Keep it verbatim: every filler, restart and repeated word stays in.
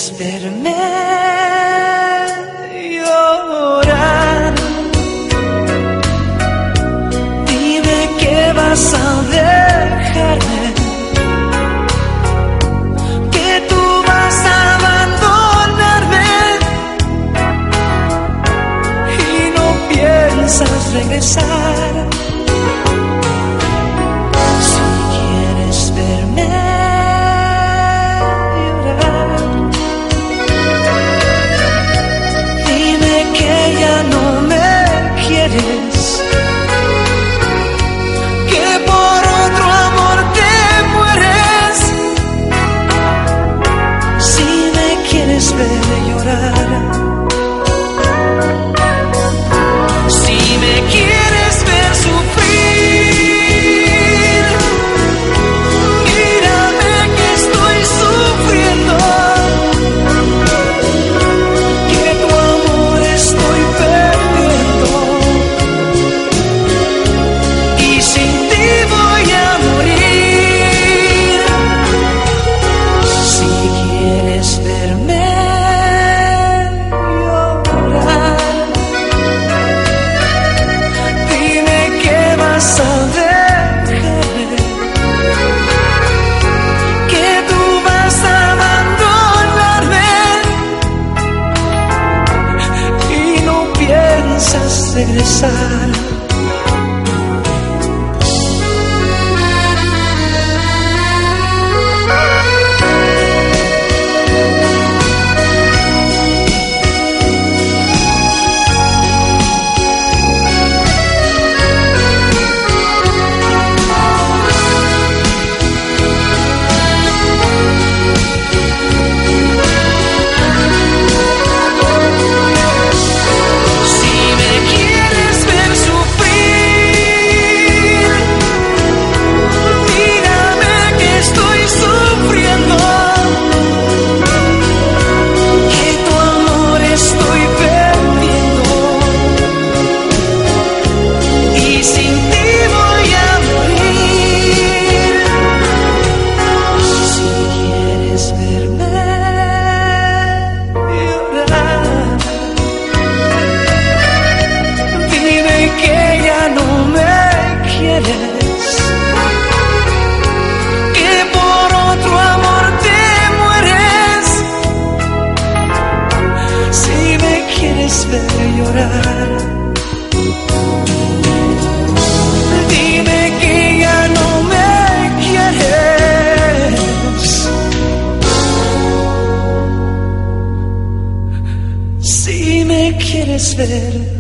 quieres verme llorar, dime que vas a dejarme, que tú vas a abandonarme y no piensas regresar. Si quieres verme llorar, dime que ya no me quieres, que por otro amor te mueres. Si me quieres ver llorar, si me quieres ver sufrir, mírame que estoy sufriendo, que tu amor estoy perdiendo y sin ti voy a morir. Si quieres verme llorar, dime que vas a dejarme, que tú vas a abandonarme y no piensas regresar. Si me quieres ver sufrir, mírame que estoy sufriendo, que tu amor estoy perdiendo y sin ti voy a morir. Si quieres verme llorar, dime que ya no me quieres, que por otro amor te mueres. Si me quieres ver llorar, dime que ya no me quieres. Si me quieres ver